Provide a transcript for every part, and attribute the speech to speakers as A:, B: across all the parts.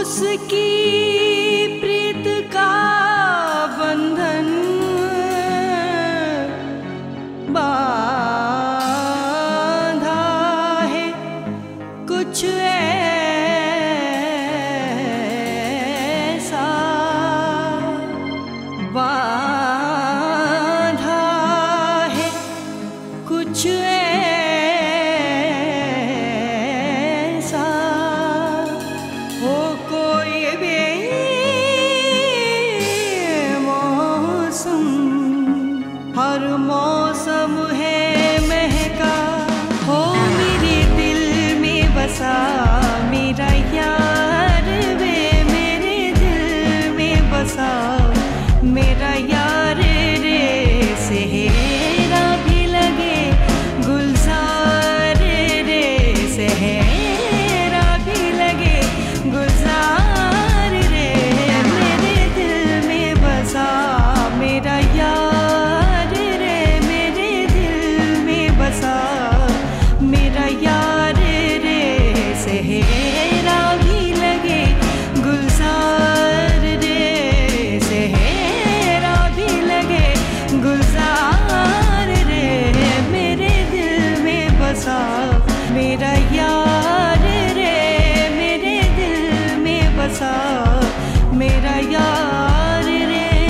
A: उसकी प्रीत का बंधन बांधा है कुछ ऐसा, बांधा है कुछ ऐसा, हो कोई बेमौसम, हर मौसम है महका, हो मेरे दिल में बसा मेरा यार वे, मेरे दिल में बसा मेरा यार रे। सेहरा भी लगे गुलजार रे, सेहरा भी लगे गुलजार रे, मेरे दिल में बसा मेरा यार रे, मेरे दिल में बसा मेरा यार रे। सेहरा भी लगे गुलजार रे, सेहरा भी लगे गुलजार रे, मेरे दिल में बसा मेरा यार रे, मेरे दिल में बसा मेरा यार रे।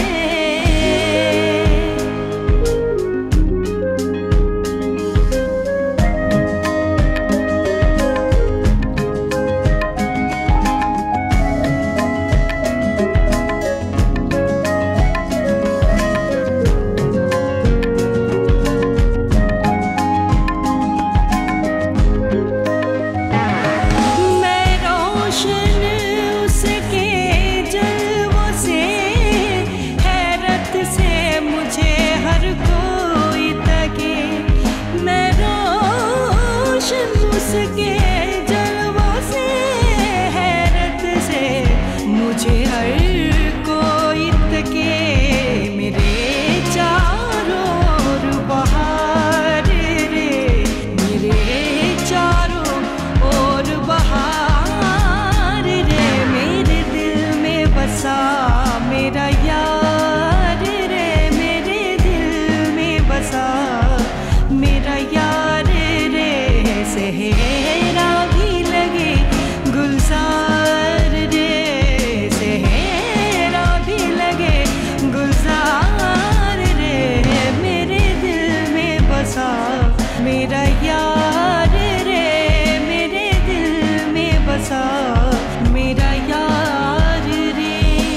A: उसके जलवों से हैरत से मुझे हर कोई तके, मेरे चारों ओर बहार रे, मेरे चारों ओर बहार रे, मेरे दिल में बसा मेरा यार रे, मेरे दिल में बसा मेरा यार रे। सेहरा भी लगे गुलजार रे, सेहरा भी लगे गुलजार रे, मेरे दिल में बसा मेरा यार रे, मेरे दिल में बसा मेरा यार रे।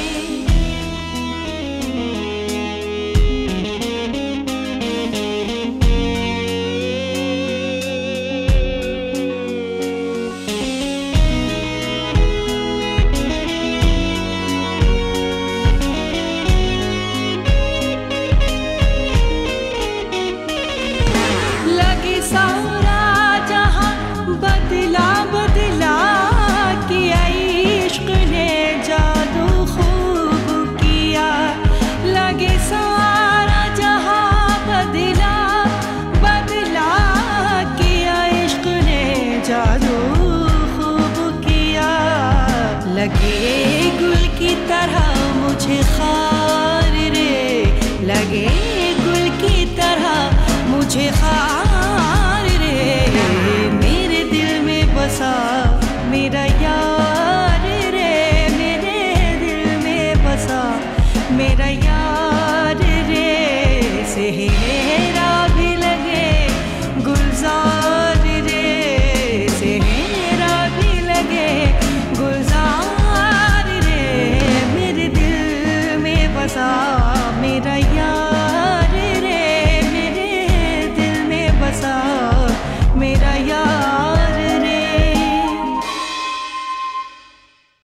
A: सारा जहां बदला बदला किया, इश्क ने जादू खूब किया, लगे सारा जहां बदला बदला किया, इश्क ने जादू खूब किया, लगे गुल की तरह मुझे खार रे, लगे गुल की तरह मुझे खार रे, मेरे दिल में बसा मेरा यार रे, मेरे दिल में बसा मेरा यार रे। सेहरा